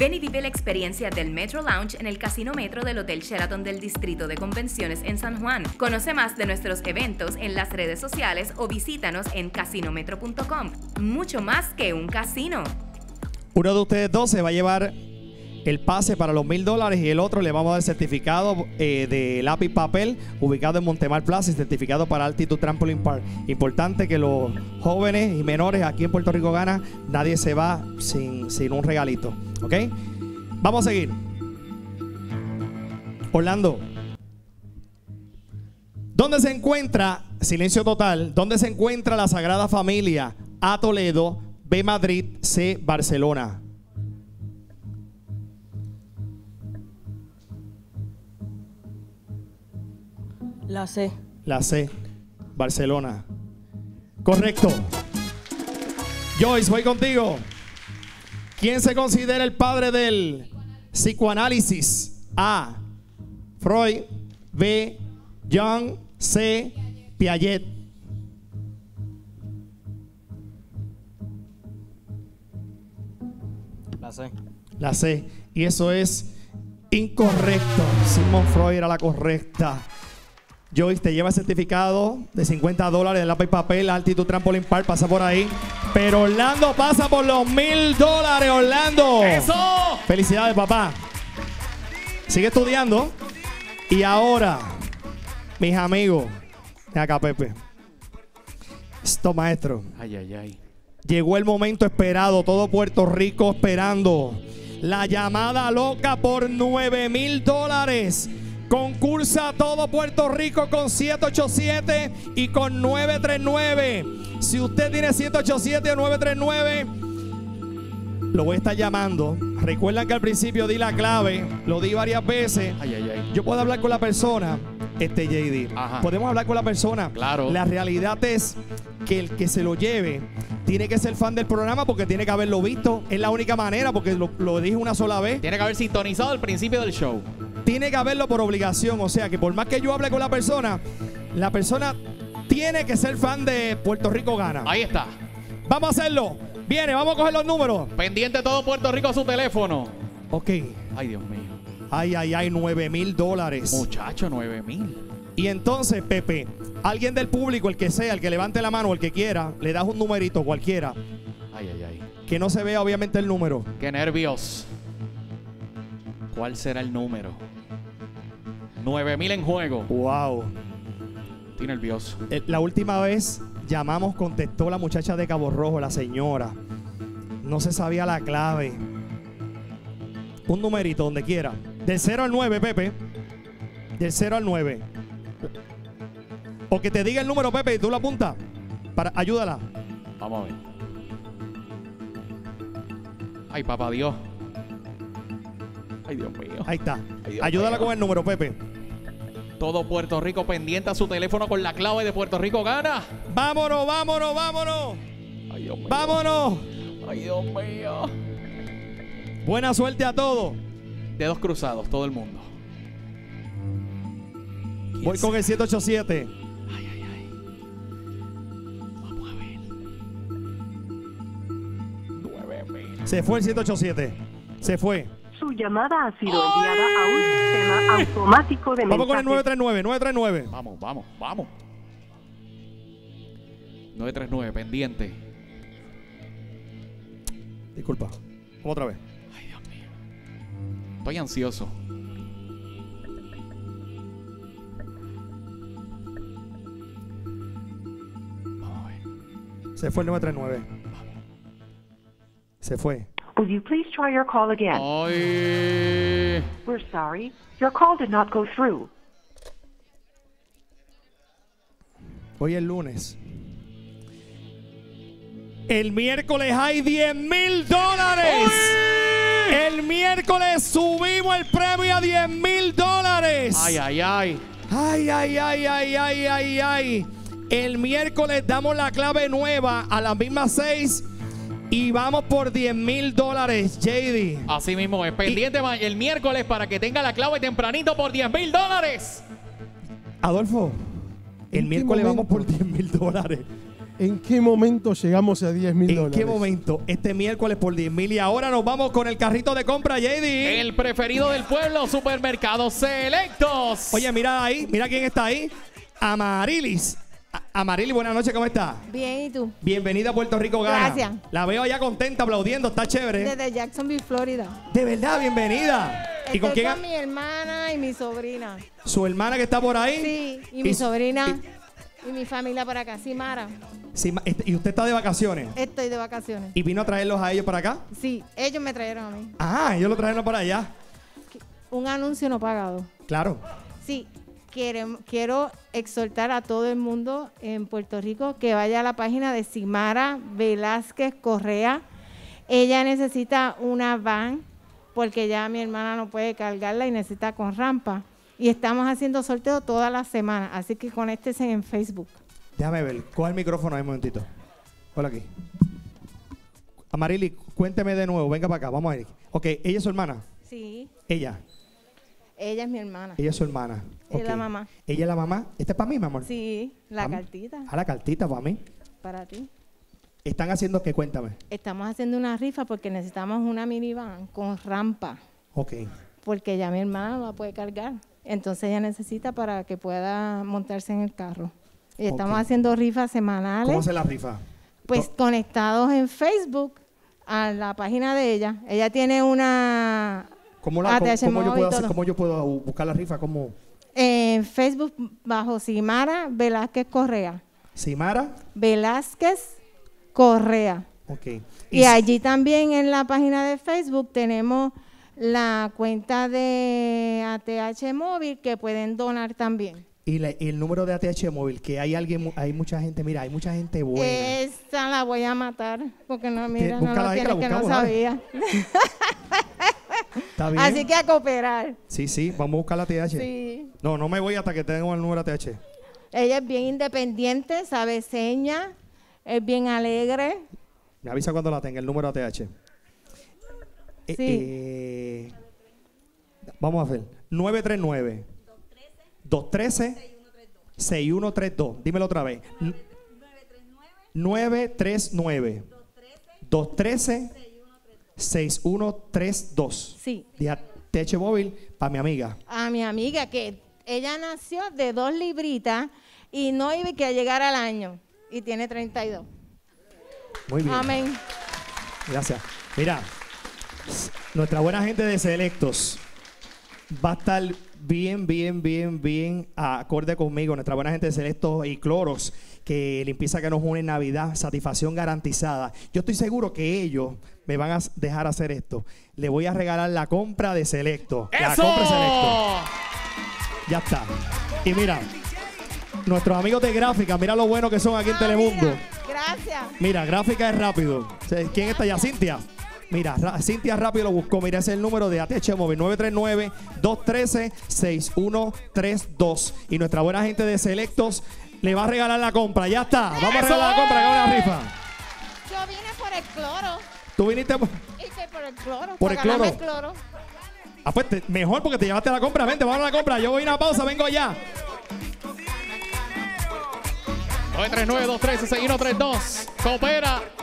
Ven y vive la experiencia del Metro Lounge en el Casino Metro del Hotel Sheraton del Distrito de Convenciones en San Juan. Conoce más de nuestros eventos en las redes sociales o visítanos en casinometro.com. Mucho más que un casino. Uno de ustedes dos se va a llevar el pase para los $1000 y el otro le vamos a dar el certificado de lápiz papel ubicado en Montemar Plaza y certificado para Altitude Trampoline Park. Importante que los jóvenes y menores aquí en Puerto Rico Gana, nadie se va sin un regalito. ¿Ok? Vamos a seguir. Orlando. ¿Dónde se encuentra, silencio total, dónde se encuentra la Sagrada Familia? A, Toledo, B, Madrid, C, Barcelona. La C. La C, Barcelona. Correcto. Joyce, voy contigo. ¿Quién se considera el padre del psicoanálisis? A, Freud. B, Jung. C, Piaget. La C. La C. Y eso es incorrecto. Sigmund Freud era la correcta. Joyce, te lleva el certificado de $50 de lápiz y papel, Altitude Trampoline Park, pasa por ahí. Pero Orlando pasa por los $1000, Orlando. ¡Eso! Felicidades, papá. Sigue estudiando. Y ahora, mis amigos, ven acá, Pepe. Esto, maestro. Ay, ay, ay. Llegó el momento esperado, todo Puerto Rico esperando. La llamada loca por $9000. Concursa todo Puerto Rico con 787 y con 939. Si usted tiene 787 o 939, lo voy a estar llamando. Recuerdan que al principio di la clave, lo di varias veces. Ay, ay, ay. Yo puedo hablar con la persona, JD. Ajá. Podemos hablar con la persona. Claro. La realidad es que el que se lo lleve tiene que ser fan del programa porque tiene que haberlo visto. Es la única manera porque lo dije una sola vez. Tiene que haber sintonizado al principio del show. Tiene que haberlo por obligación. O sea que por más que yo hable con la persona tiene que ser fan de Puerto Rico Gana. Ahí está. Vamos a hacerlo. Viene, vamos a coger los números. Pendiente todo Puerto Rico a su teléfono. Ok. Ay, Dios mío. Ay, ay, ay, $9000. Muchacho, 9000. Y entonces, Pepe, alguien del público, el que sea, el que levante la mano, el que quiera, le das un numerito cualquiera. Ay, ay, ay. Que no se vea obviamente el número. Qué nervios. ¿Cuál será el número? 9000 en juego. Wow. Estoy nervioso. La última vez llamamos, contestó la muchacha de Cabo Rojo, la señora. No se sabía la clave. Un numerito donde quiera. Del 0 al 9, Pepe. Del 0 al 9. O que te diga el número, Pepe, y tú lo apuntas. Ayúdala. Vamos a ver. Ay, papá Dios. Ay, Dios mío. Ahí está. Ay, Dios Ayúdala mío. con el número, Pepe. Todo Puerto Rico pendiente a su teléfono con la clave de Puerto Rico Gana. Vámonos, vámonos, vámonos. Ay, Dios mío. Vámonos. Ay, Dios mío. Buena suerte a todos. Dedos cruzados, todo el mundo. Voy con el 787. Ay, ay, ay. Vamos a ver. 9000. Se fue el 787. Se fue. Su llamada ha sido enviada a un sistema automático de Vamos con el mensajes. 939. 939. Vamos, vamos, vamos. 939, pendiente. Disculpa. Vamos otra vez. Ay, Dios mío. Estoy ansioso. Vamos a ver. Se fue el 939. Se fue. Would you please try your call again? Ay. We're sorry. Your call did not go through. Hoy es lunes. El miércoles hay $10,000. El miércoles subimos el premio a $10,000. Ay, ay, ay. Ay, ay, ay, ay, ay, ay, ay. El miércoles damos la clave nueva a las mismas 6 y vamos por $10,000, JD. Así mismo es. Pendiente el miércoles para que tenga la clave tempranito por $10,000. Adolfo, el ¿En qué miércoles vamos momento? por $10,000. ¿En qué momento llegamos a 10 mil ¿En dólares? qué momento? Este miércoles por 10,000. Y ahora nos vamos con el carrito de compra, JD. El preferido del pueblo, Supermercados Selectos. Oye, mira ahí, mira quién está ahí. Amarilis. Amarilis, buenas noches, ¿cómo está? Bien, ¿y tú? Bienvenida a Puerto Rico Gana. Gracias. La veo allá contenta, aplaudiendo, está chévere. Desde Jacksonville, Florida. De verdad, bienvenida. ¿Y con Estoy quién? con mi hermana y mi sobrina. ¿Su hermana que está por ahí? Sí, y mi Y- sobrina y mi familia por acá. Simara, ¿Y usted está de vacaciones? estoy de vacaciones. ¿Y vino a traerlos a ellos para acá? Sí, ellos me trajeron a mí. Ah, ellos lo trajeron para allá. Un anuncio no pagado. Claro. Sí, quiero exhortar a todo el mundo en Puerto Rico que vaya a la página de Simara Velázquez Correa. Ella necesita una van porque ya mi hermana no puede cargarla y necesita con rampa. Y estamos haciendo sorteo toda la semana, así que conéctese en Facebook. Déjame ver. Coge el micrófono ahí un momentito. Hola aquí. Amarili, cuénteme de nuevo. Venga para acá. Vamos a ir. Ok, ¿ella es su hermana? Sí, Ella. ella es mi hermana. Ella es su hermana. Es Ok. la mamá. Ella es la mamá. ¿Esta es para mí, mi amor? Sí, la Vamos. cartita A la cartita para mí. para ti. ¿Están haciendo qué? Cuéntame. Estamos haciendo una rifa porque necesitamos una minivan con rampa, Ok. porque ya mi hermana no la puede cargar. Entonces ella necesita para que pueda montarse en el carro. Y estamos Ok. haciendo rifas semanales, ¿Cómo se la rifa? pues conectados en Facebook a la página de ella. Ella tiene una ¿Cómo, ATH cómo yo móvil puedo y hacer, todo. cómo yo puedo buscar la rifa? ¿Cómo? En Facebook bajo Simara Velázquez Correa. Simara. Velázquez Correa. Ok. Y allí también en la página de Facebook tenemos la cuenta de ATH móvil que pueden donar también. Y el número de ATH móvil, que hay mucha gente, mira, hay mucha gente buena. Esa la voy a matar porque no, mira, no búscala lo ahí, que tienes, la que no buscamos, dale. sabía. ¿Está bien? Así que a cooperar. Sí, vamos a buscar la ATH. Sí. No me voy hasta que tenga el número de ATH. Ella es bien independiente, sabe señas, es bien alegre. Me avisa cuando la tenga, el número de ATH. Sí. Vamos a ver. 939 213 6132. Dímelo otra vez. 939 213 6132. Sí. De ATH móvil para mi amiga. A mi amiga que ella nació de 2 libritas y no iba que llegar al año y tiene 32. Muy bien. Amén. Gracias. Mira, nuestra buena gente de Selectos va a estar bien acorde conmigo. Nuestra buena gente de Selectos y Cloros, que limpieza que nos une en Navidad, satisfacción garantizada. Yo estoy seguro que ellos me van a dejar hacer esto. Le voy a regalar la compra de Selectos. La ¡Eso! compra de Selectos. Ya está. Y mira, nuestros amigos de gráfica, mira lo bueno que son aquí en Telemundo. Mira, gracias. Mira, gráfica es rápido. ¿Quién está allá? Cintia. Mira, Cintia rápido lo buscó. Mira, ese es el número de ATH Móvil, 939-213-6132. Y nuestra buena gente de Selectos le va a regalar la compra. Ya está. Vamos a regalar la compra, que es una rifa. Yo vine por el cloro. Tú viniste. Y que por el cloro. Por el para ganarme cloro. el cloro. Ah, pues mejor porque te llevaste la compra. Vente, vamos a la compra. Yo voy a una pausa, vengo ya. 939-213-6132. Coopera